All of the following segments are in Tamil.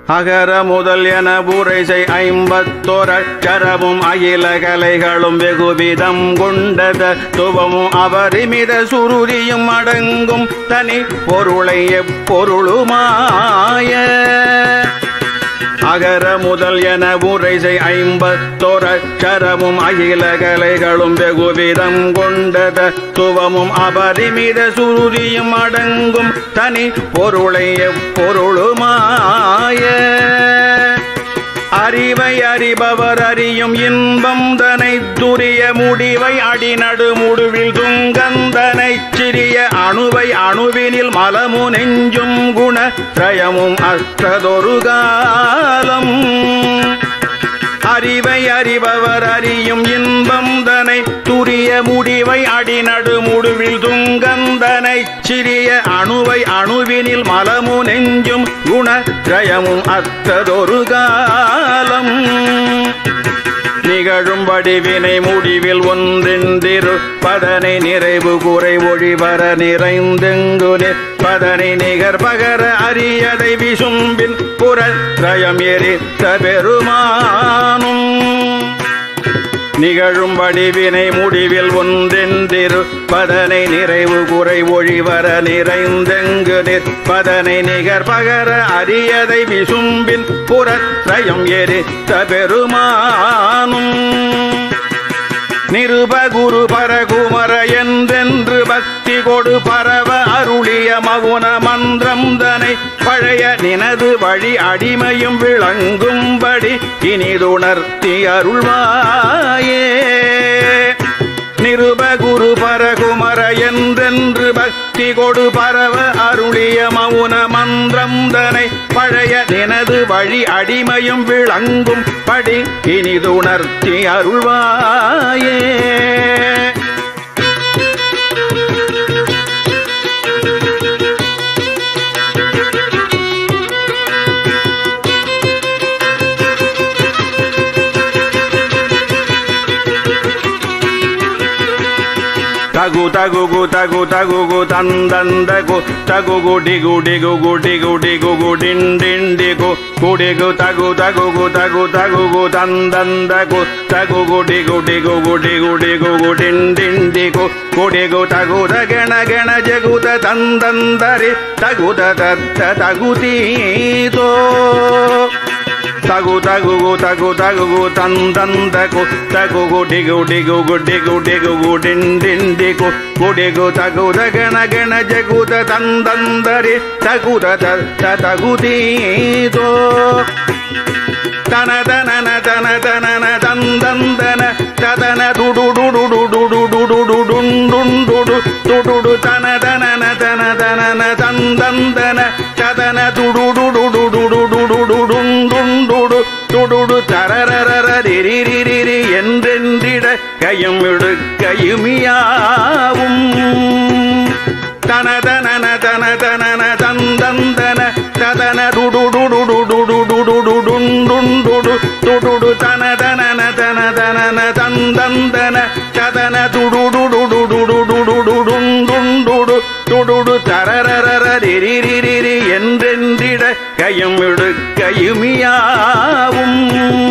அகர முதல் என உரைசை 51 அட்சரமும் அகில கலைகளும் வெகுவிதம் கொண்டத துவமும் அபரிமித சுருதியும் அடங்கும் தனி பொருளை எப்பொருளுமாய அகர முதல் என உரைசை 51 அட்சரமும் அகில கலைகளும் வெகுவிதம் கொண்டத துவமும் அபரிமித சுருதியும் அடங்கும் தனி பொருளை எப்பொருளுமாய அறிவை அறிபவர் அறியும் இன்பம் தனை துரிய முடிவை அடிநடு முடுவில் துங்கந்தனை சிறிய அணுவை அணுவினில் மலமு நெஞ்சும் குண திரயமும் அற்றதொரு காலம் அறிவை அறிபவர் அறியும் இன்பம் தனை துரிய முடிவை அடிநடு முடுவில் துங்கந்தனை சிறிய அணுவை அணுவினில் மலமு நெஞ்சும் குண திரயமும் அற்றதொரு காலம் நிகழும் வடிவினை முடிவில் ஒன்றென்றிரு பதனை நிறைவு குறை ஒழிவர நிறைந்தெங்கு பதனை நிகர் பகர அரியதை விசும்பின் புறத்ரயம் எரித்த பெருமானும் நிகழும் வடிவினை முடிவில் ஒன்றென்றிரு பதனை நிறைவு குறை ஒழிவர நிறைந்தெங்கு நிற்பதனை நிகர் பகர அரியதை விசும்பின் புறத்ரயம் எரித்த பெருமானும் நிருபகுரு பரகுமர என்றென்று பக்தி கொடு பரவ அருளிய மவுன மந்திரம் தனை பழைய நினது வழி அடிமையும் விளங்கும்படி இனிதுணர்த்தி அருள்வாயே நிருபகுரு பரகுமர என்றென்று பக்தி கொடு பரவ அருளிய மவுன மந்திரம் தனை பழைய நினது வழி அடிமையும் விளங்கும் படி இனிதுணர்த்தி அருள்வாயே தகு தகு தகு தகு தந்தந்தகு தகு குடி குடி குடி குடி குடிண்டிண்டிகு குடிகு தகு தகு தகு தகு தந்தந்தகு தகு குடி குடி குடி குடி குடிண்டிண்டிகு குடிகு தகுத கண கண ஜகுத தந்தந்தரி தகுத தத்த தகுதீதோ தகு தகு தகு தகு தந்தந்தகு தகு குடி குடி குடி குடி குடிண்டிண்டிகு குடிகு தகுத கண கண ஜகுத தந்தந்தரி தகுத தத்த தகுதீதோ தன தன தன தன தந்தந்தன ததன துடு டுடு டுடு டுடு டுடுண்டு துடு தன தன தன தன தந்தந்தன ததன துடு டுடு டுடு டுடுண்டு துடு தரரரிரிரி என்றென்றிட கையும் இடுக்கையுமியாவும் தன தன தன தன தந்தந்தன ததன துடு டுடு டுடுண்டு துடு தன தன தன தன தந்தந்தன ததன துடு டுடு தரரரிரிரி என்றென்றிட கையும் இடுக்கையுமியாவும்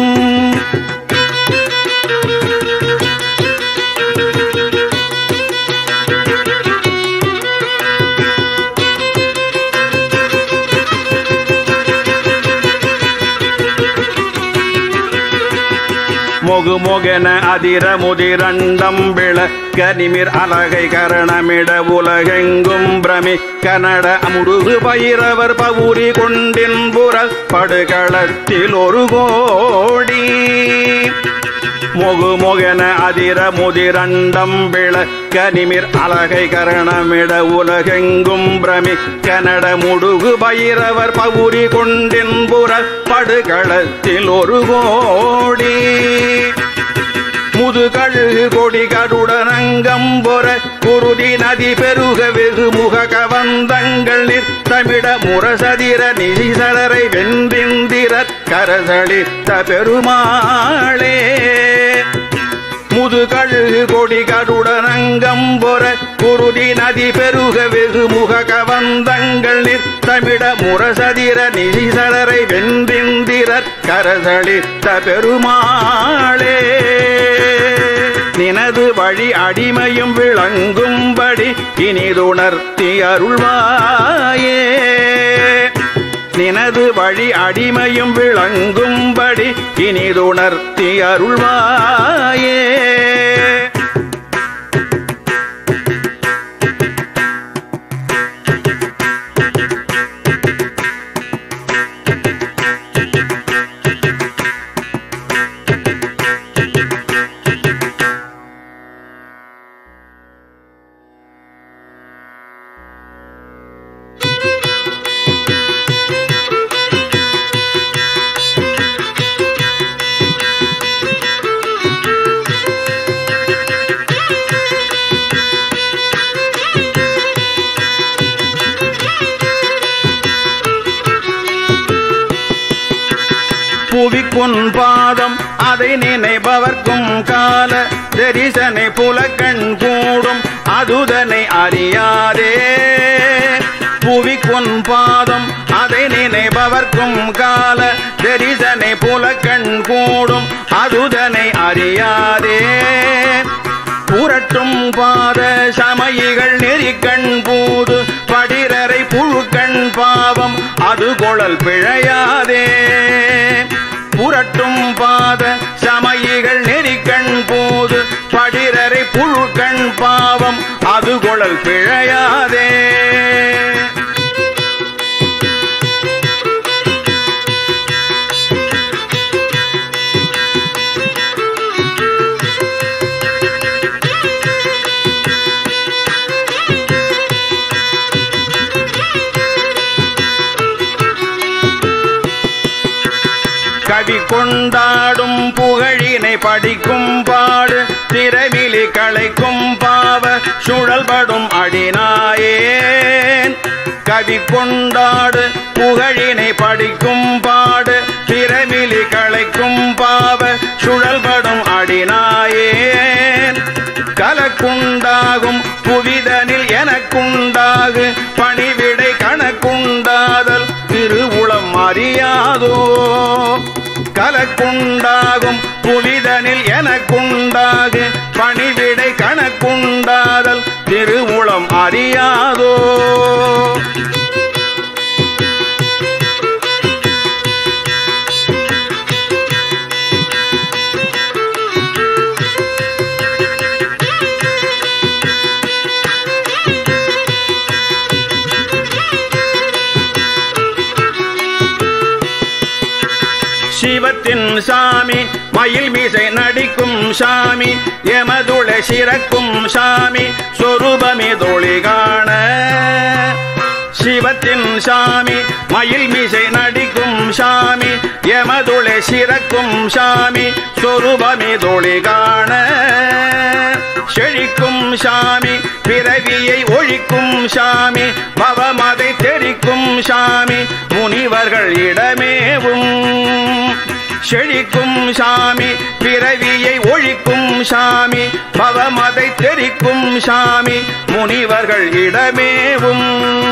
மொகு மொகென அதிர முதிரண்டம் விளக்க நிமிர் அலகை கரணமிட உலகெங்கும் பிரமி கனட முடுகு பயிரவர் பவுரி கொண்டின்புற படுகளத்தில் ஒரு கோடி மொகு மொகென அதிர முதிரண்டம் விளக்க நிமிர் அலகை கரணமிட உலகெங்கும் பிரமி கனட முடுகு பயிரவர் பவுரி கொண்டின்புற படுகளத்தில் ஒரு கோடி முதுகழுகு கொடி கடுடனங்கம் பொற குருதி நதி பெருக வெகு முக கவந்தங்கள் நிற்தமிட முரசதிர நிதிசலரை வென்றிந்திர கரசளித்த பெருமாளே ஊது கழுகு கொடி கருடனங்கம்பொற குருதி நதி பெருக வெகு முக கவந்தங்கள் நிற்தமிட முரசதிர நிசிசரரை வென்றிந்திரர் கரசளித்த பெருமாளே நினது வழி அடிமையும் விளங்கும்படி இனிதுணர்த்தி அருள்வாயே நினது வழி அடிமையும் விளங்கும்படி இனிதுணர்த்தி அருள்வாயே புவிக்குன் பாதம் அதை நினைப்பவர்க்கும் கால தரிசனை புலக்கண் கூடும் அதுதனை அறியாதே புவிக்குன் பாதம் அதை நினைப்பவர்க்கும் கால தரிசனை புலக்கண் கூடும் அதுதனை அறியாதே புரட்டும் பாத சமயிகள் நெறிக்கண் பூது படிரரை புழுக்கண் பாவம் அது கொளல் பிழையாதே புரட்டும் பாத சமயிகள் நெறிக்கண் பூது படிரரை புழுக்கண் பாவம் அது கொளல் பிழையாதே கவி கொண்டாடும் புகழினை படிக்கும் பாடு திரவிலி களைக்கும் பாவ சுழல்படும் அடினாயேன் கவி கொண்டாடு புகழினை படிக்கும் பாடு திரவிலி களைக்கும் பாவ சுழல்படும் அடினாயேன் கலக்குண்டாகும் புவிதனில் எனக்குண்டாகு பணிவிடை கணக்குண்டாதல் திருவுளம் அறியாதோ கலக்குண்டாகும் புவிதனில் எனக்குண்டாகு பணிவிடை கணக்குண்டாதல் திருவுளம் அறியாதோ சிவத்தின் சாமி மயில் மீசை நடிக்கும் சாமி எமதுள சிறக்கும் சாமி சொரூபமே தோழி காண சிவத்தின் சாமி மயில் மீசை நடிக்கும் சாமி எமதுள சிறக்கும் சாமி சொரூபமே தோழி காண செழிக்கும் சாமி பிறவியை ஒழிக்கும் சாமி பவமதை தெரிக்கும் சாமி முனிவர்கள் இடமேவும் செழிக்கும் சாமி பிறவியை ஒழிக்கும் சாமி பவமதை தெரிக்கும் சாமி முனிவர்கள் இடமேவும்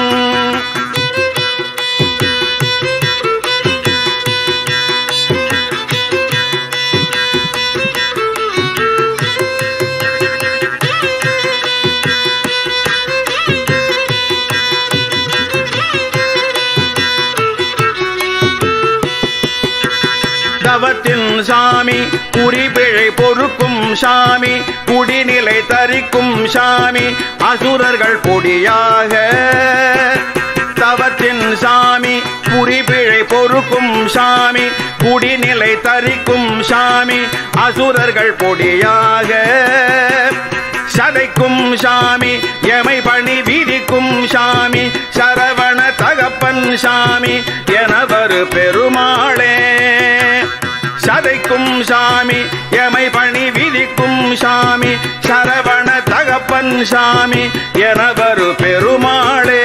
தவத்தின் சாமி குறிபிழை பொறுக்கும் சாமி குடிநிலை தரிக்கும் சாமி அசுரர்கள் பொடியாக தவத்தின் சாமி குறிபிழை பொறுக்கும் சாமி குடிநிலை தரிக்கும் சாமி அசுரர்கள் பொடியாக சதைக்கும் சாமி எமை பணி விதிக்கும் சாமி சரவண தகப்பன் சாமி எனவரு பெருமாளே சதைக்கும் சாமி எமை பணி விதிக்கும் சாமி சரவண தகப்பன் சாமி எனவரு பெருமாளே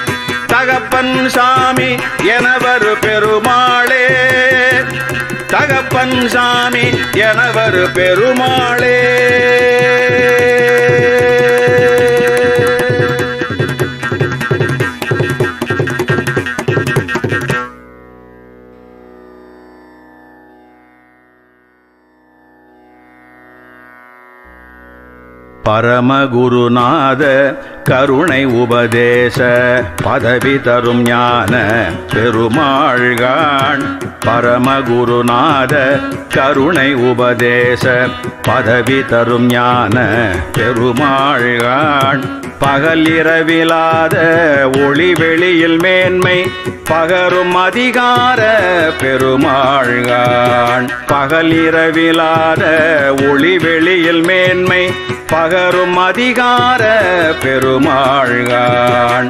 தகப்பன் சாமி எனவரு பெருமாளே தக அழகப்பன் சாமி எனவரு பெருமாளே. பரமகுருநாத கருணை உபதேச பதவி தரும் ஞான பெருமாள்கான். பரமகுருநாத கருணை உபதேச பதவி தரும் ஞான பெருமாள்கான். பகல் இரவிலாத ஒளி வெளியில் மேன்மை பகரும் அதிகார பெருமாள்கான். பகல் இரவிலாத ஒளி வெளியில் மேன்மை பகரும் அதிகார பெருமாள்கான்.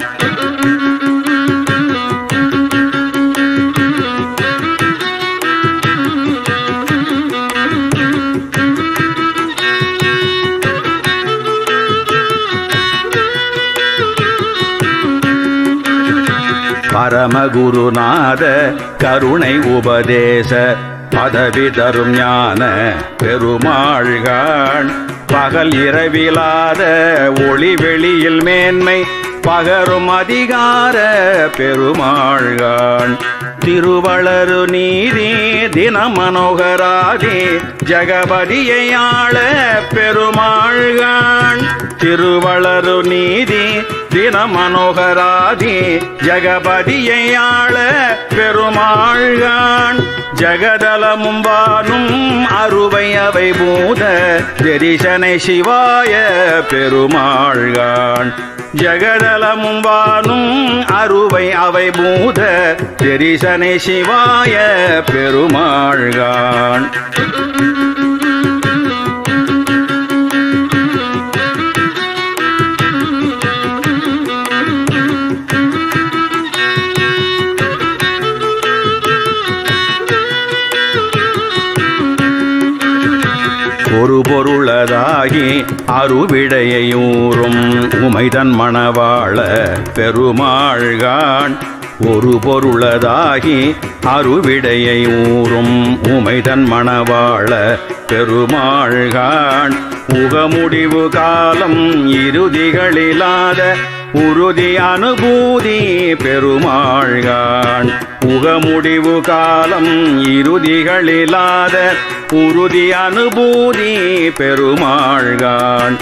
பரமகுருநாத கருணை உபதேச பதவி தரும் ஞான பெருமாள்கான். பகல் இரவிலாத ஒளி வெளியில் மேன்மை பகரும் அதிகார பெருமாள்கான். திருவளரு நீதி தினமனோகராதி ஜகபதியை ஆள பெருமாள்கான். திருவளரு நீதி தினமனோகராதி ஜகபதியை ஆள பெருமாள்கான். ஜகதலமும் வானும் அருவை அவை பூத தரிசனை சிவாய பெருமாள்கான். ஜகதலமும் வானும் அருவை அவை பூத தரிசனை சிவாய பெருமாள்கான். ஒரு பொருளதாகி அருவிடையூறும் உமைதன் மணவாள பெருமாள்கான். ஒரு பொருளதாகி அருவிடையூறும் உமைதன் மணவாள பெருமாள்கான். உகமுடிவு காலம் இறுதிகளிலாத உறுதி அனுபூதி பெருமாள்கான். உகமுடிவு காலம் இறுதிகளிலாத உறுதி அனுபூதி பெருமாள்கான்.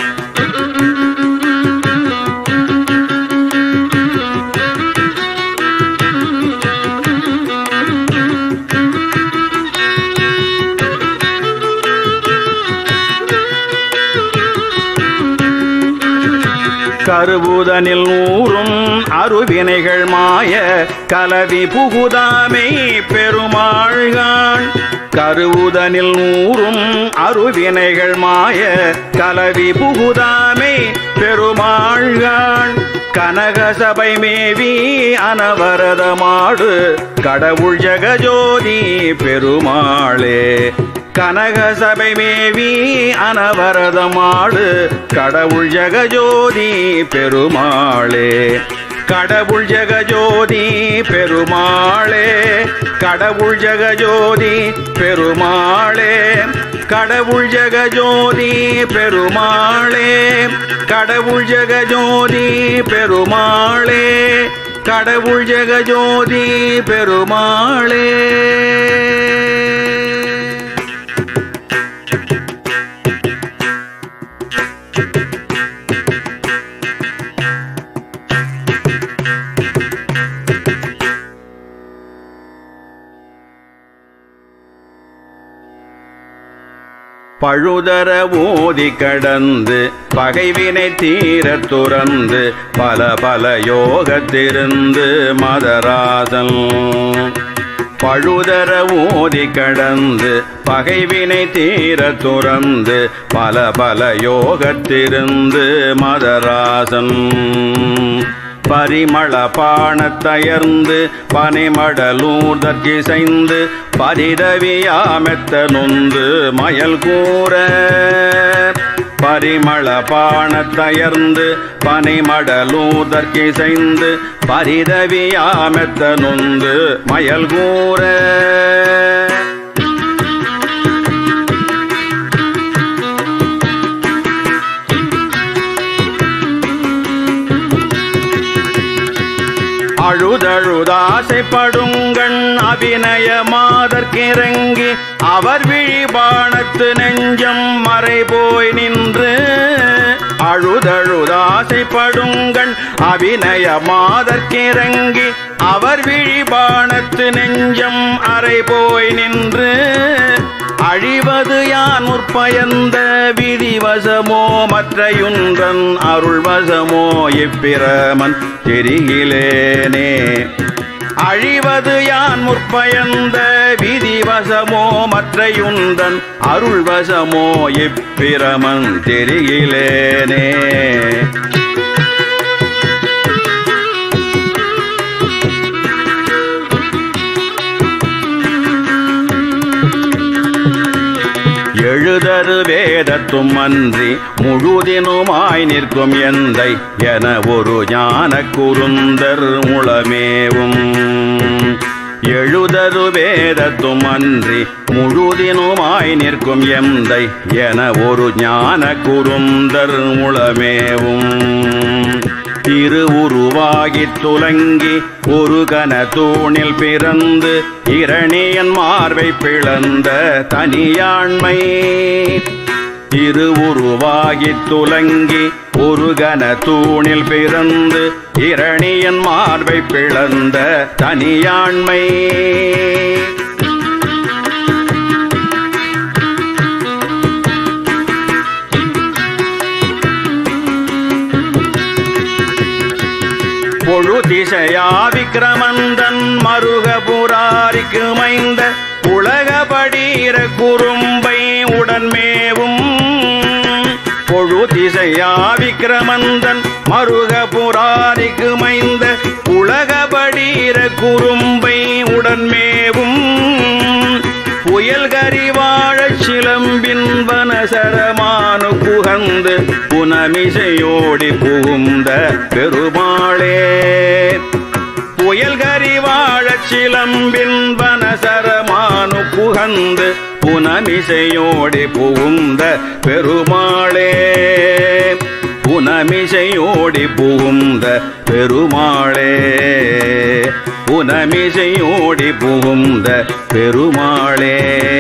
கருவுதனில் ஊறும் அருவினைகள் மாய கலவி புகுதாமை பெருமாள்கான். கருவுதனில் ஊறும் அருவினைகள் மாய கலவி புகுதாமை பெருமாள்கான். கனகசபை மேவி அனவரதமாடு கடவுள் ஜெகஜோதி பெருமாளே. கனகசபை மேவி அனவரதமாடு கடவுள் ஜெகஜோதி பெருமாளே. கடவுள் ஜெகஜோதி பெருமாளே. கடவுள் ஜெகஜோதி பெருமாளே. கடவுள் ஜெகஜோதி பெருமாளே. கடவுள் ஜெகஜோதி பெருமாளே. கடவுள் ஜெகஜோதி பெருமாளே. பழுதர ஓதி கடந்து பகைவினை தீர துறந்து பல பல யோகத்திருந்து மதராசன். பழுதர ஓதி கடந்து பகைவினை தீர துறந்து பல பல யோகத்திருந்து மதராசன். பரிமள பாணத்தயர்ந்து பனிமடலூர்தற்கிசைந்து பரிதவியாமெத்த நொந்து மயல் கூற. பரிமள பாணத்தயர்ந்து பனிமடலூர்தற்கிசைந்து பரிதவியாமெத்த நொந்து மயல் கூற. அழுதழுதாசைப்படுங்கண் அபிநய மாதற்கிறங்கி அவர் விழிபாணத்து நெஞ்சம் மறைபோய் நின்று அழுதழுதாசைப்படுங்கண் அபிநய மாதற்கிறங்கி அவர் விழிபாணத்து நெஞ்சம் அறைபோய் நின்று அழிவது யான் முற்பயந்த விதிவசமோ மற்றையுன்றன் அருள்வசமோ இப்பிரமன் தெரிகிலேனே அழிவது யான் முற்பயந்த விதிவசமோ மற்றையுன்றன் அருள்வசமோ இப்பிரமன் தெரிகிலேனே எழுதரு வேதத்தும் அன்றி முழுதினுமாய் நிற்கும் எந்தை என ஒரு ஞான குருந்தர் முளமேவும் எழுதரு வேதத்தும் அன்றி முழுதினுமாய் நிற்கும் எந்தை என ஒரு ஞான குருந்தர் முளமேவும் திருவுருவாகித் துலங்கி ஒரு கன தூணில் பிறந்து இரணியன் மார்பை பிளந்த தனியாண்மை திருவுருவாகித் துலங்கி ஒரு கன தூணில் பிறந்து இரணியன் மார்பை பிளந்த தனியாண்மை பொழுதிசையா விக்கிரமந்தன் மருக புராரிக்கு மைந்த உலகபடீர குறும்பை உடன்மேவும் பொழுதிசையா விக்கிரமந்தன் மருக புராரிக்கு மைந்த உலகபடீர குறும்பை உடன்மேவும் புயல்கரி வாழச் சிலம்பின் வனசரமானு புகந்து புனமிசையோடி புகுந்த பெருமாளே புயல்கரி வாழச் சிலம்பின் வனசரமானு புகந்து புனமிசையோடி புகுந்த பெருமாளே புனமிசையோடி புகுந்த பெருமாளே புனமிசையோடி புகுந்த பெருமாளே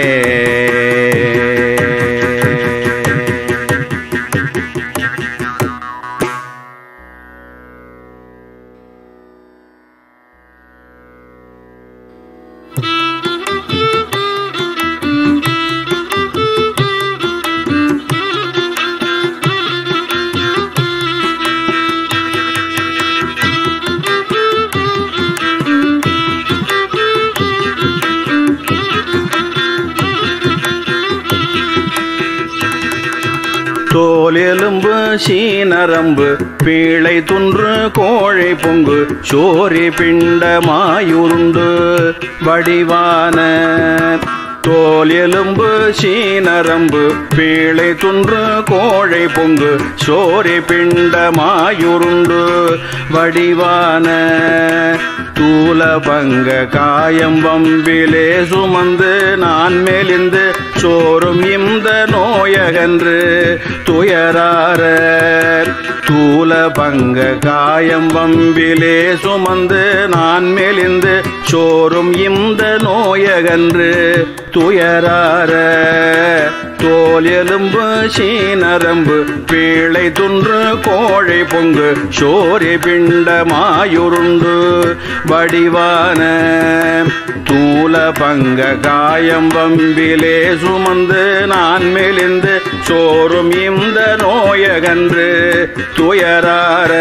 தோலெலும்பு சீனரம்பு பீழை துன்று கோழை பொங்கு சோரி பிண்டமாயுருண்டு வடிவான தோலெலும்பு சீனரம்பு பீழை துன்று கோழை பொங்கு சோரி பிண்டமாயுருண்டு வடிவான தூல பங்க காயம் வம்பிலே சுமந்து நான் மெலிந்து சோறும் இந்த நோயகன்று துயரார தூல பங்க காயம் வம்பிலே சுமந்து நான் மெலிந்து சோறும் இந்த நோயகன்று துயரார தோல் எலும்பு சீனரம்பு பீழை துன்று கோழை பொங்கு சோரி பிண்டமாயுருண்டு வடிவான தூல பங்க காயம் வம்பிலே சுமந்து நான் மெலிந்து சோறும் இந்த நோயகன்று துயரார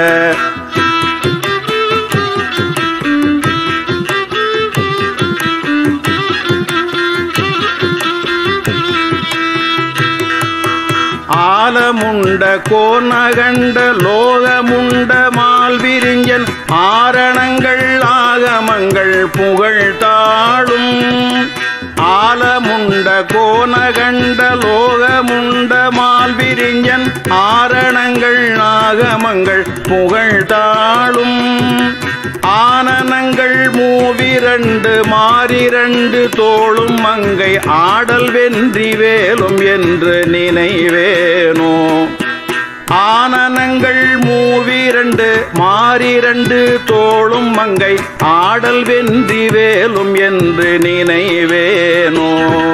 ஆலமுண்ட கோநகண்ட லோகமுண்ட மால்விரிஞ்சன் ஆரணங்கள் ஆகமங்கள் புகழ் தாழும் ஆலமுண்ட கோநகண்ட லோகமுண்ட மால்விரிஞ்சன் ஆரணங்கள் ஆகமங்கள் புகழ் தாழும் ஆனனங்கள் மூவிரண்டு மாறிரண்டு தோளும் மங்கை ஆடல் வென்றி வேலும் என்று நினைவேனோ ஆன மானங்கள் மூவிரண்டு மாறிரண்டு தோளும் மங்கை ஆடல் வென்றி வேலும் என்று நினைவேனோ.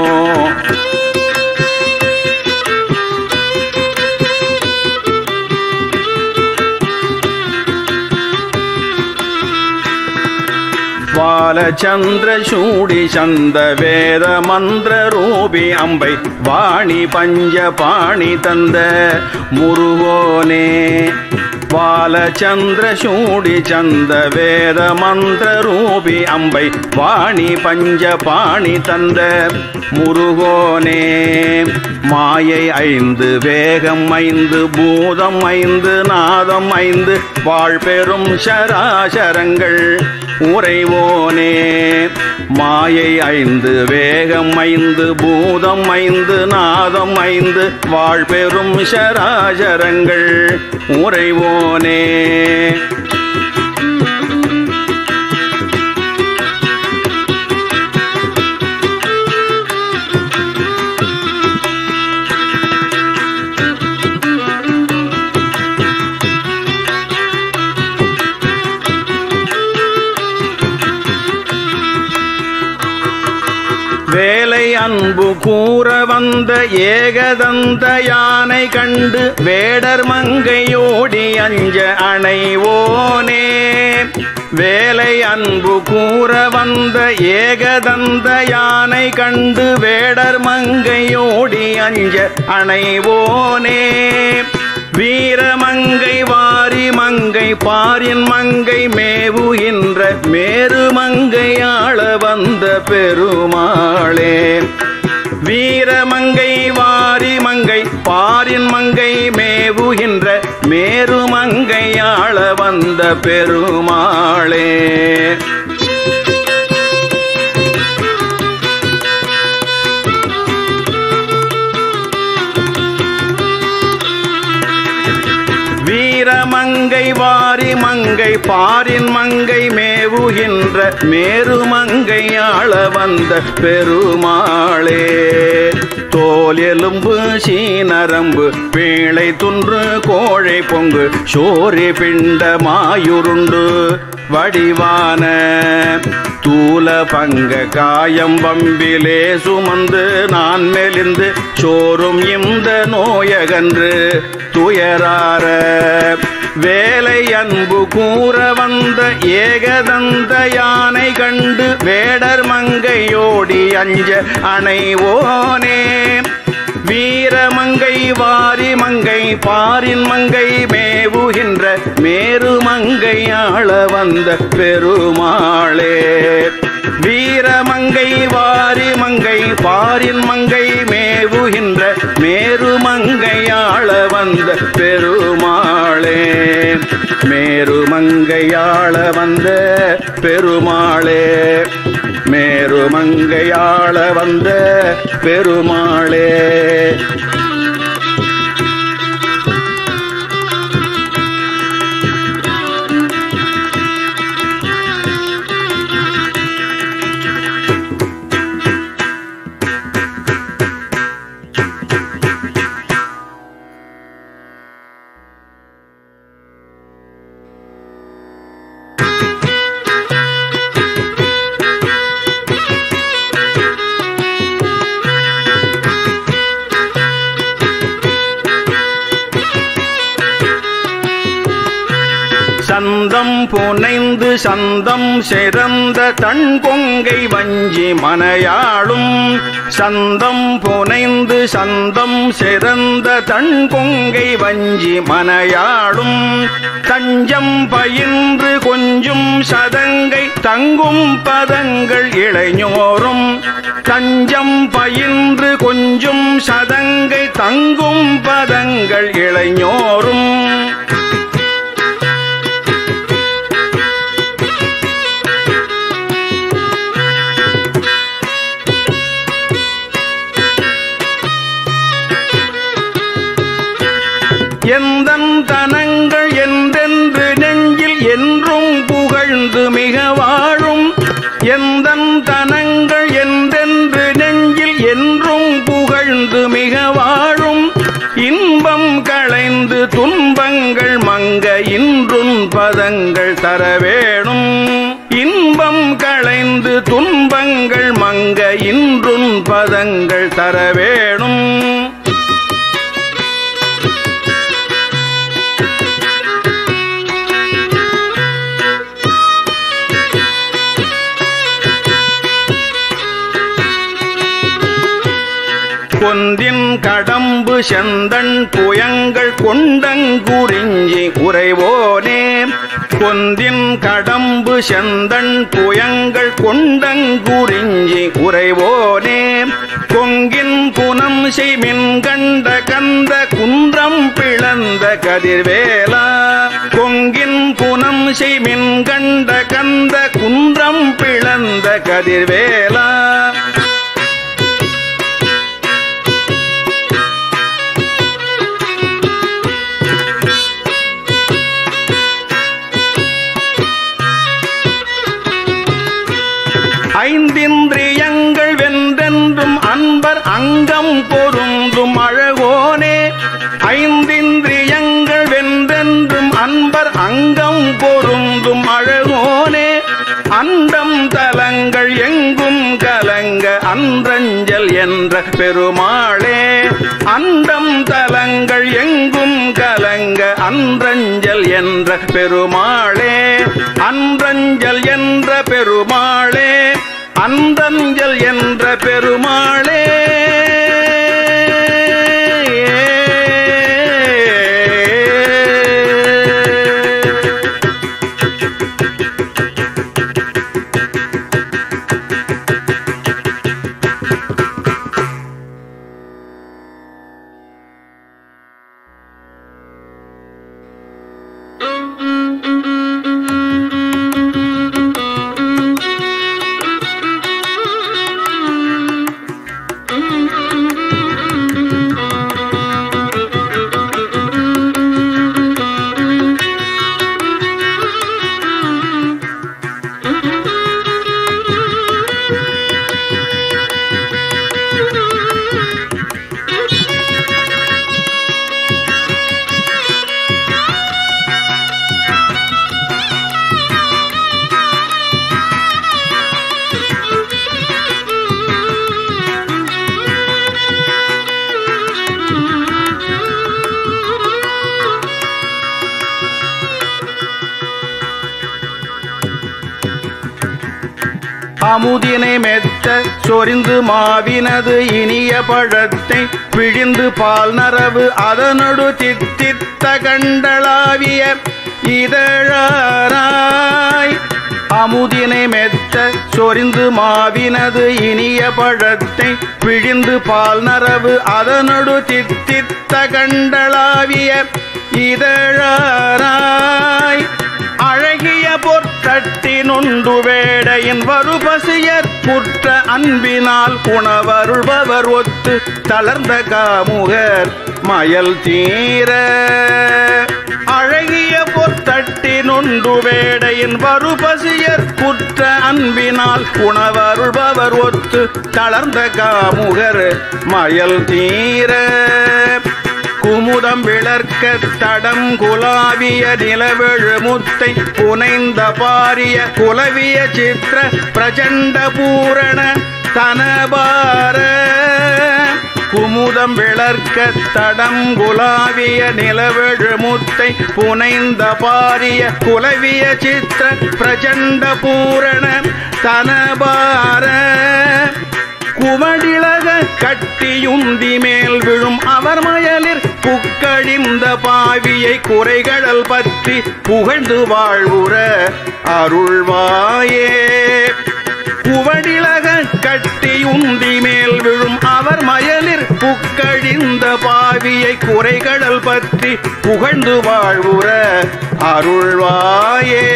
வாலச்சந்திர சூடி சந்த வேத மந்திர ரூபி அம்பை வாணி பஞ்ச பாணி தந்த முருகோனே. வாலச்சந்திர சூடி சந்த வேத மந்திர ரூபி அம்பை வாணி பஞ்ச பாணி தந்த முருகோனே. மாயை 5 வேகம் 5 பூதம் 5 நாதம் 5 வாழ்பெரும் சராசரங்கள் உறைவோனே. மாயை 5 வேகம் 5 பூதம் 5 நாதம் 5 வாழ்பெரும் சராசரங்கள் உறைவோனே. வேலை அன்பு கூற வந்த ஏகதந்த யானை கண்டு வேடர் மங்கையோடி அஞ்ச அணைவோனே. வேலை அன்பு கூற வந்த ஏகதந்த யானை கண்டு வேடர் மங்கையோடி அஞ்ச அணைவோனே. வீரமங்கை வாரி மங்கை பாரின் மங்கை மேவுகின்ற மேருமங்கையாள வந்த பெருமாளே. வீரமங்கை வாரி மங்கை பாரின் மங்கை மேவுகின்ற மேருமங்கையாள வந்த பெருமாளே. வீரமங்கை வாரி மங்கை பாரின் மங்கை மேவுகின்ற மேருமங்கையாள வந்த பெருமாளே. தோல் எலும்பு சீனரம்பு பீளை துன்று கோழை பொங்கு சோரி பிண்ட மாயுருண்டு வடிவான தூல பங்க காயம் வம்பிலே சுமந்து நான் மெலிந்து சோறும் இந்த நோயகன்று துயரார. வேலை அன்பு கூற வந்த ஏகதந்த யானை கண்டு வேடர் மங்கையோடி அஞ்ச அணைவோனே. வீரமங்கை வாரி மங்கை பாரின் மங்கை மேவுகின்ற மேருமங்கையாள வந்த பெருமாளே. வீரமங்கை வாரி மங்கை பாரின் மங்கை மேவுகின்ற மேருமங்கையாள வந்த பெருமாளே. மேருமங்கையாள வந்த பெருமாளே. மேருமங்கையாள வந்த பெருமாளே. சந்தம் புனைந்து சந்தம் சிறந்த தன் கொங்கை வஞ்சி மனையாளும். சந்தம் புனைந்து சந்தம் சிறந்த தன் கொங்கை வஞ்சி மனையாளும். தஞ்சம் பயின்று கொஞ்சும் சதங்கை தங்கும் பதங்கள் இளைஞோரும். தஞ்சம் பயின்று கொஞ்சும் சதங்கை தங்கும் பதங்கள் இளைஞோரும். எந்தன் தனங்கள் என்றென்று நெஞ்சில் என்றும் புகழ்ந்து மிக வாழும். எந்தன் தனங்கள் என்றென்று நெஞ்சில் என்றும் புகழ்ந்து மிக வாழும். இன்பம் களைந்து துன்பங்கள் இன்றுன் பதங்கள் தர வேணும். இன்பம் களைந்து துன்பங்கள் மங்க இன்றுன் பதங்கள் தர வேணும். கொந்தின் கடம்பு செந்தன் புயங்கள் கொண்டங்குறிஞ்சி உறைவோனே. கொந்தின் கடம்பு செந்தன் புயங்கள் கொண்டங்குறிஞ்சி உறைவோனே. கொங்கின் புனம் செய்மின் கண்ட கந்த குன்றம் பிளந்த கதிர்வேலா. கொங்கின் புனம் செய்மின் கண்ட கந்த குன்றம் பிளந்த கதிர்வேலா. ஐந்திந்திரியங்கள் வென்றென்றும் அன்பர் அங்கம் பொருந்தும் அழகோனே. ஐந்திந்திரியங்கள் வென்றென்றும் அன்பர் அங்கம் பொருந்தும் அழகோனே. அண்டம் தலங்கள் எங்கும் கலங்க அன்றஞ்சல் என்ற பெருமாளே. அண்டம் தலங்கள் எங்கும் கலங்க அன்றஞ்சல் என்ற பெருமாளே. அன்றஞ்சல் என்ற பெருமாளே. அன்றஞ்சல் என்ற பெருமாளே. அமுதினை மெத்த சொரிந்து மாவினது இனிய பழத்தை பிழிந்து பால் நரவு அதனொடு தித்தித்த கண்டளாவிய இதழாராய். அமுதினை மெத்த சொரிந்து மாவினது இனிய பழத்தை பிழிந்து பால் நரவு அதனொடு தித்தித்த கண்டளாவிய இதழாராய். அழகிய பொற்கட்டினுண்டு வேடையின் வருபசியற் குற்ற அன்பினால் உணவருள்பவர் ஒத்து தளர்ந்த காமுகர் மயல் தீர. அழகிய பொற்கட்டினுண்டு வேடையின் வருபசியற் குற்ற அன்பினால் உணவருள்பவர் ஒத்து தளர்ந்த காமுகர் மயல் தீர. குமுதம் விளர்க்க தடம் குலாவிய நிலவெழு முத்தை புனைந்த பாரிய குலவிய சித்திர பிரச்சண்ட பூரண தனபார. குமுதம் விளர்க்க தடம் குலாவிய நிலவெழு முத்தை புனைந்த பாரிய குலவிய சித்திர பிரச்சண்ட பூரண தனபார. குமடிலக கட்டியுந்தி மேல் விழும் அவர் மயலிற் புக்கழிந்த பாவியை குறைகடல் பற்றி புகழ்ந்து வாழ்வுற அருள்வாயே. குவடிலக கட்டியுந்தி மேல் விழும் அவர் மயலிற் புக்கழிந்த பாவியை குறைகடல் பற்றி புகழ்ந்து வாழ்வுற அருள்வாயே.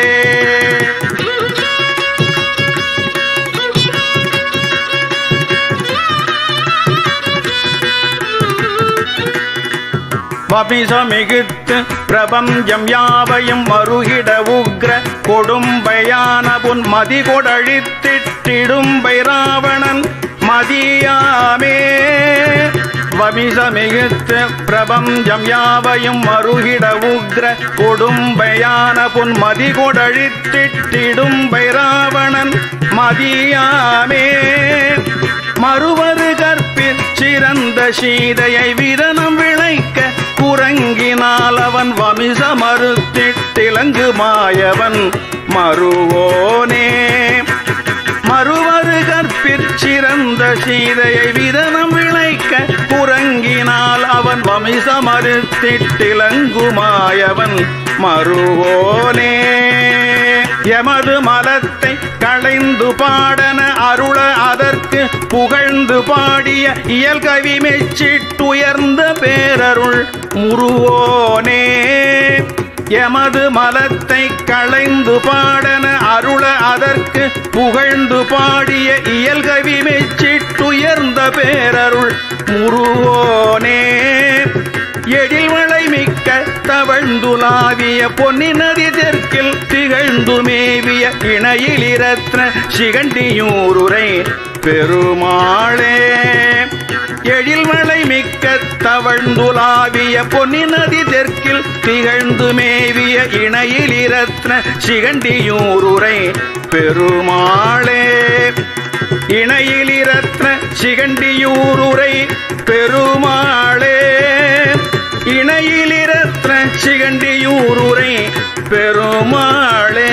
வபிசமிகுத்து பிரபஞ்சம் யாவையும் மருகிட உக்ர கொடும்பையான புன் மதி கொடழித்திட்டிடும்பை ராவணன் மதியாமே. வமிசமிகுத்த பிரபஞ்சம் யாவையும் மறுகிட உக்ர கொடும்பையான பொன்மதி கொடழித்திட்டிடும்பை ராவணன் மதியாமே மறுவரு கற்பிற் சிறந்த சீதையை விதனம் விளைக்க குரங்கினால் அவன் வமிச மறுத்திட்டிலங்கு மாயவன் மறுவோனே மறுவரு கற்பிற் சிறந்த சீதையை விதனம் விளைக்க குரங்கினால் அவன் வமிச மறுத்திட்டிலங்குமாயவன் மறுவோனே எமது மலத்தை களைந்து பாடன அருள அதற்கு புகழ்ந்து பாடிய இயல்கவி மெச்சிட்டுயர்ந்த பேரருள் முருவோனே எமது மலத்தை களைந்து பாடன அருள அதற்கு புகழ்ந்து பாடிய இயல்கவி மெச்சிட்டுயர்ந்த பேரருள் முருவோனே எழில்வளை மிக்க தவழ்ந்துலாவிய பொன்னி நதி தெற்கில் திகழ்ந்து மேவிய இணையிலிரத்ன சிகண்டியூருரை பெருமாளே எழில்வளை மிக்க தவழ்ந்துலாவிய பொன்னி நதி தெற்கில் திகழ்ந்து மேவிய இணையிலிரத்ன சிகண்டியூருரை பெருமாளே இணையிலிரத்ன சிகண்டியூருரை பெருமாளே இணையிலிரத்ன சிகண்டியூருரை பெருமாளே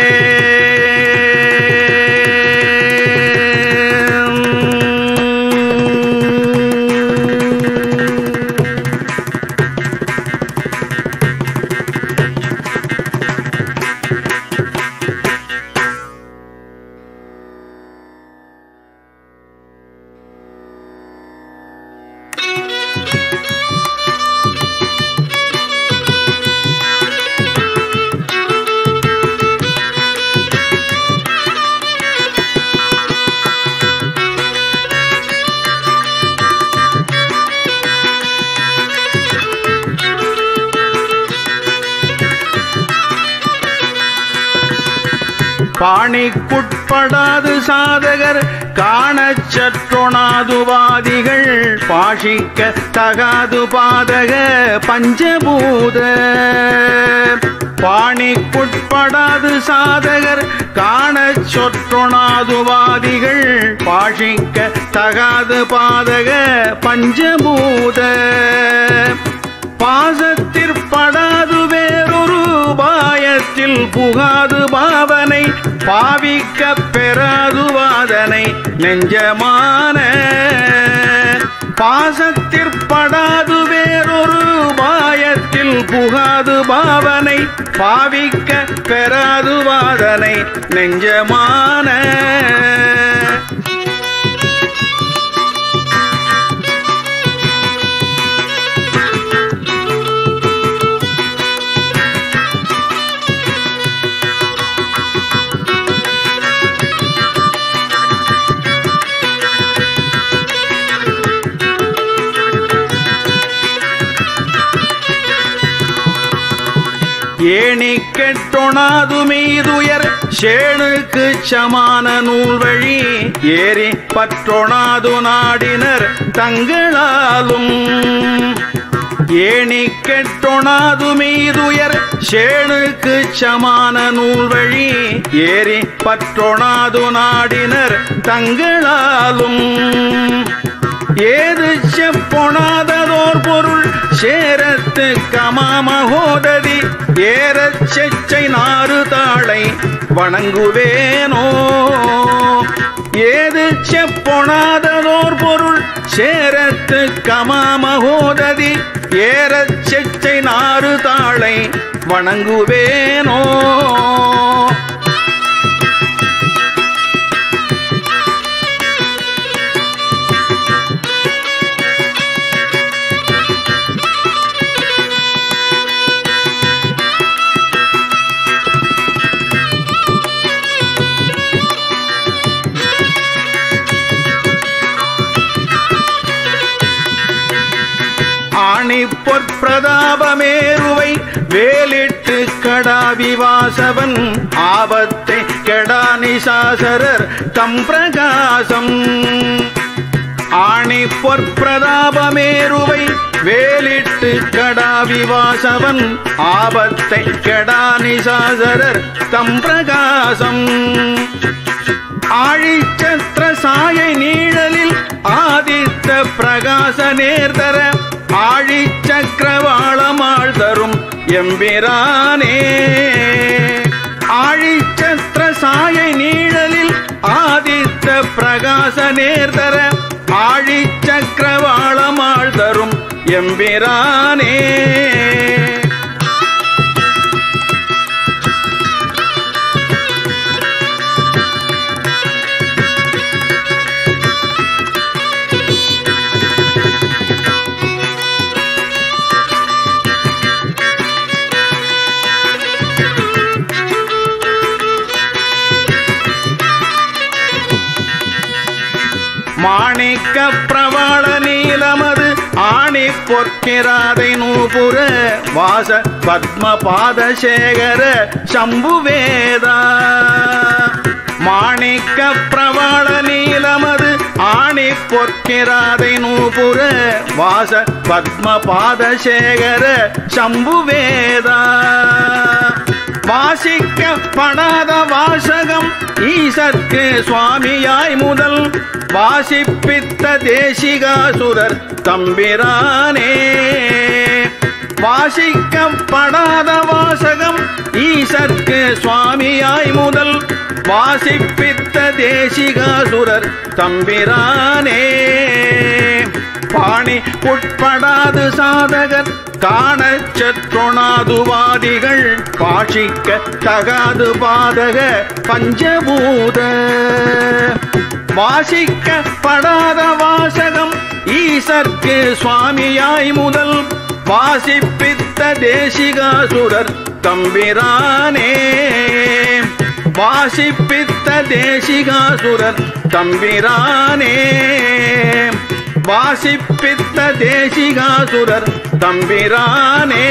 பாணிக்குட்படாது சாதகர் காணச் சற்றொணாதுவாதிகள் பாஷிக்க தகாது பாதக பஞ்சபூத பாணிக்குட்படாது சாதகர் காணச் சொற்றொணாதுவாதிகள் பாஷிக்க தகாது பாதக பஞ்சபூத பாசத்திற்படாது வேறொரு பாயத்தில் புகாது பாவனை பாவிக்க பெறாது வாதனை நெஞ்சமான பாசத்திற்படாது வேறொரு பாயத்தில் புகாது பாவனை பாவிக்க பெறாது வாதனை நெஞ்சமான ஏணி கெட்டொணாது மீதுயர் சேணுக்கு சமான நூல் வழி ஏறி பற்றொணாது நாடினர் தங்களாலும் ஏணி கெட்டொணாது மீதுயர் சேணுக்கு சமான நூல் வழி ஏறி பற்றொணாது நாடினர் தங்களாலும் ஏது செப்பொணாததோர் பொருள் சேரத்து கமாமகோததி ஏறச் செச்சை நாறு தாளை வணங்குவேனோ ஏது செப்பொணாததோர் பொருள் சேரத்து கமாமகோததி ஏறச் செச்சை நாறு தாளை வணங்குவேனோ பொற்பிரதாபமேருவை வேலிட்டு கடாவிவாசவன் ஆபத்தை கெடானிசாசரர் தம் பிரகாசம் ஆணி பொற்பிரதாபமேருவை வேலிட்டு கடாவிவாசவன் ஆபத்தை கெடானிசாசரர் தம்பிரகாசம் ஆழிச்சத்திர சாயை நீழலில் ஆதித்த பிரகாச நேர்தர ஆழிச்சக்கரவாளமாள் தரும் எம்பிரானே ஆழிச்சத்திர சாயை நீழலில் ஆதித்த பிரகாச நேர்தர ஆழிச்சக்கரவாளமாள் தரும் எம்பிரானே மாணிக்க பிரவாள நீலமது ஆணி பொற்கிராதை நூபுர வாச பத்ம பாதசேகர சம்புவேதா மாணிக்க பிரவாள நீலமது ஆணி பொற்கிராதை நூபுர வாச பத்ம பாதசேகர சம்புவேதா வாசிக்கப்படாத வாசகம் ஈசற்கு சுவாமியாய் முதல் வாசிப்பித்த தேசிகாசுரர் தம்பிரானே வாசிக்கப்படாத வாசகம் ஈசற்கு சுவாமியாய் முதல் வாசிப்பித்த தேசிகாசுரர் தம்பிரானே பாணி உட்படாது சாதகர் காணச் சற்றுணாதுவாதிகள் பாஷிக்க தகாது பாதக பஞ்சபூத வாசிக்கப்படாத வாசகம் ஈசற்கு சுவாமியாய் முதல் வாசிப்பித்த தேசிகாசுரர் தம்பிரானே வாசிப்பித்த தேசிகாசுரர் தம்பிரானே வாசிப்பித்த தேசிகாசுரர் தம்பிரானே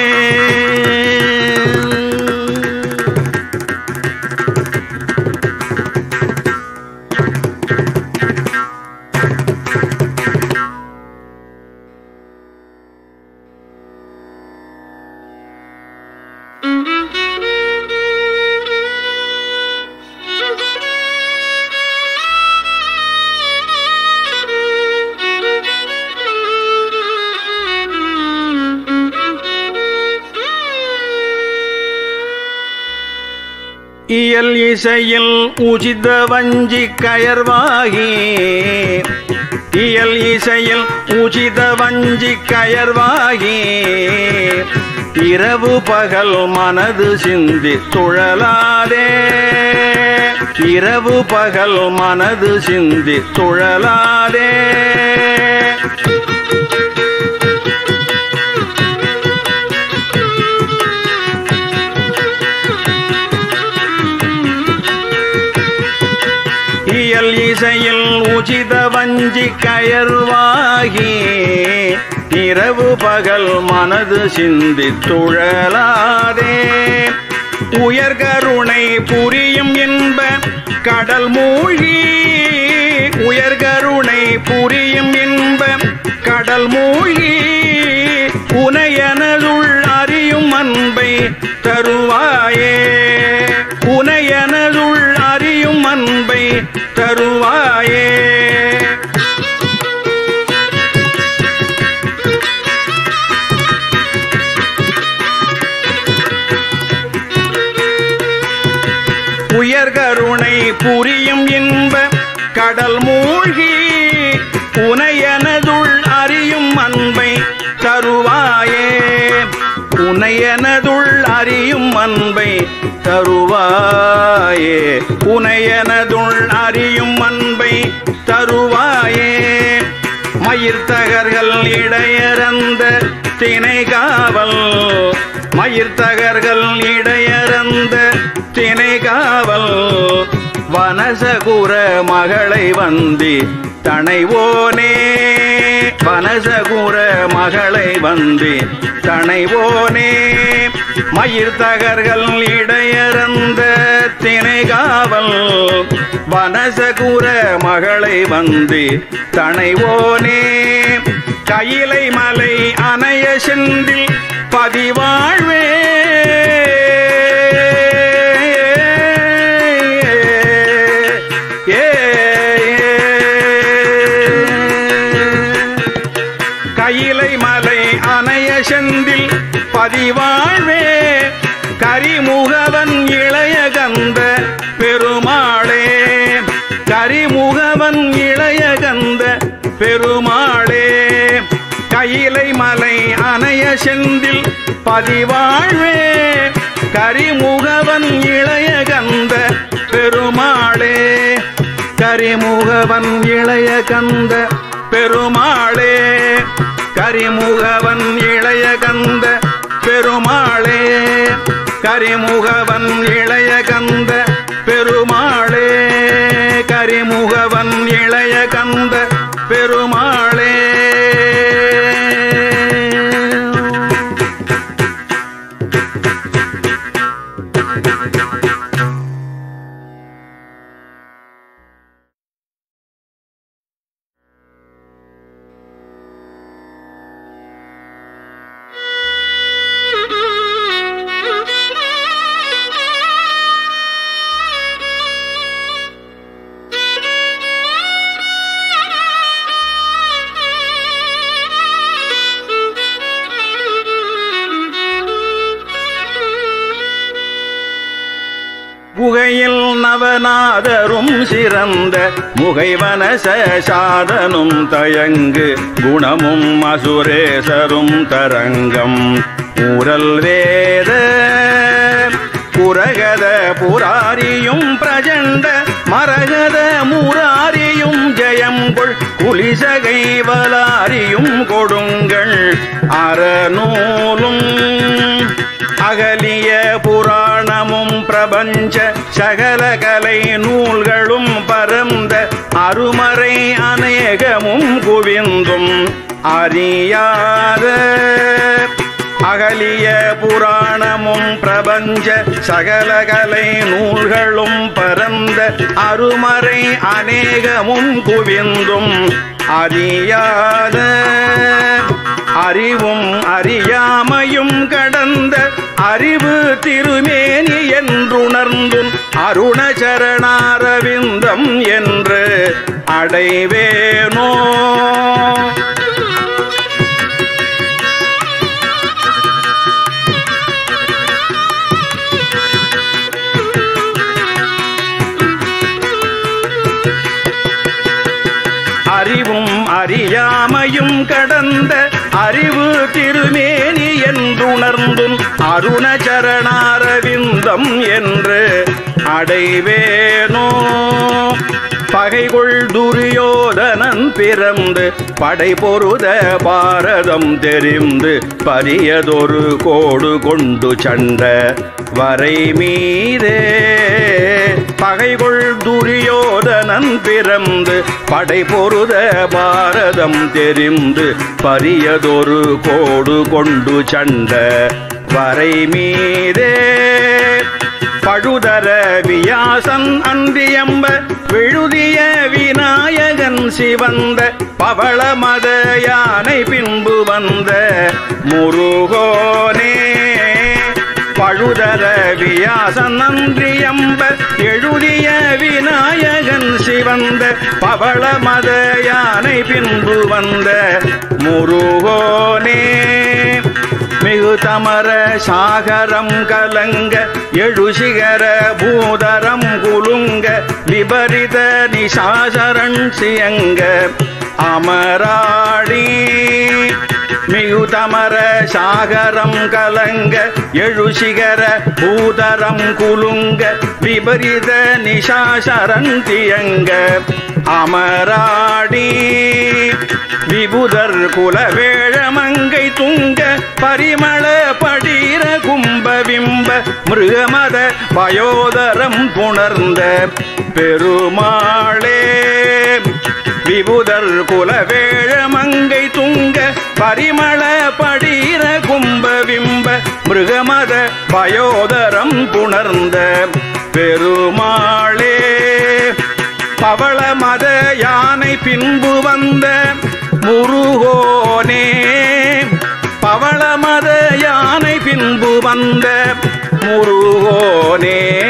இயல் இசையில் உஜித வஞ்சி கயர்வாகி இயல் இசையில் உஜித வஞ்சி கயர்வாகி இரவு பகல் மனது சிந்தி துழலாதே இரவு பகல் மனது சிந்தி துழலாதே இயல் இசையில் உஜித வஞ்சி கயர்வாகி இரவு பகல் மனது சிந்தி துழலாதே உயர்கருணை புரியும் இன்ப கடல் மூழ்கி உயர்கருணை புரியும் இன்ப கடல் மூழ்கி உனையனதுள் அறியும் அன்பை தருவாயே உனையனதுள் அறியும் அன்பை தருவாயே உயர்கருணை புரியும் இன்ப கடல் மூழ்கி உனையனதுள் அறியும் அன்பை தருவாயே உனையனதுள் அறியும் அன்பை தருவாயே உனையனதுள் அறியும் அன்பை தருவாயே மயிர்த்தகர்கள் இடையறந்த திணைகாவல் மயிர்த்தகர்கள் இடையறந்த திணைகாவல் வனசகுர மகளை வந்தி தனைவோனே வனசகுர மகளை வந்தி தனைவோனே மயிர்த்தகர்கள் இடையறந்த திணைகாவல் வனசகுர மகளை வந்து தனைவோனே கையிலை மலை அணைய செந்தில் பதிவாழ்வே கையிலை மலை அணைய செந்தில் பதிவாழ்வே கரிமுகவன் இளைய கந்த பெருமாளே கரிமுகவன் இளைய கந்த பெருமாளே கையிலை மலை அணைய செந்தில் பதிவாழ்வே கரிமுகவன் இளைய கந்த பெருமாளே கரிமுகவன் இளைய கந்த பெருமாளே கரிமுகவன் இளைய கந்த பெருமாளே கரிமுகவன் இளைய கந்த பெருமாளே கரிமுகவன் இளைய கந்த பெருமாளே புகையில் நவநாதரும் சிறந்த முகைவன சாதனும் தயங்கு குணமும் அசுரேசரும் தரங்கம் ஊரல் வேத புரகத புராரியும் பிரஜண்ட மரகத முராரியும் ஜெயங்கொள் குலிசகை வலாரியும் கொடுங்கள் அறநூலும் அகலிய புராணமும் பிரபஞ்ச சகல கலை நூல்களும் பரந்த அருமறை அநேகமும் குவிந்தும் அறியாத அகலிய புராணமும் பிரபஞ்ச சகல கலை நூல்களும் பரந்த அருமறை அநேகமும் குவிந்தும் அறியாத அறிவும் அறியாமையும் கடந்த அறிவு திருமேனி என்றுணர்ந்தும் அருணச்சரணாரவிந்தம் என்று அடைவேனோ அறிவும் அறியாமையும் கடந்த அறிவு திருமேனி என்றுணர்ந்தும் அருணச்சரணாரவிந்தம் என்று அடைவேனோ பகைகொள் துரியோதனன் பிறந்து படை பொருத பாரதம் தெரிந்து பரியதொரு கோடு கொண்டு சண்ட வரை மீதே பகைகொள் துரியோதனன் பிறந்து படை பொருத பாரதம் தெரிந்து பரியதொரு கோடு கொண்டு சண்ட வரை மீதே பழுதர வியாசன் அன்றியம்ப விழுதிய விநாயகன் சிவந்த பவளமத யானை பின்பு வந்த முருகோனே பழுதர வியாசன் அன்றியம்ப எழுதிய விநாயகன் சிவந்த பவளமத யானை பின்பு வந்த முருகோனே மிகு தமர சாகரம் கலங்க எழுசிகர பூதரம் குலுங்க விபரித நிசாசரன் சியங்க அமராடி மிகு தமர சாகரம் கலங்க எழுசிகர பூதரம் குலுங்க விபரித நிசாசரன் தியங்க அமராடி விபுதர் குலவேழமங்கை துங்க பரிமள படீர கும்பவிம்ப மிருகமத பயோதரம் புணர்ந்த பெருமாளே விபுதர் குலவேழமங்கை துங்க பரிமள படீர கும்பவிம்ப மிருகமத பயோதரம் புணர்ந்த பெருமாளே பின்பு வந்த முருகோனே பவளமத யானை பின்பு வந்த முருகோனே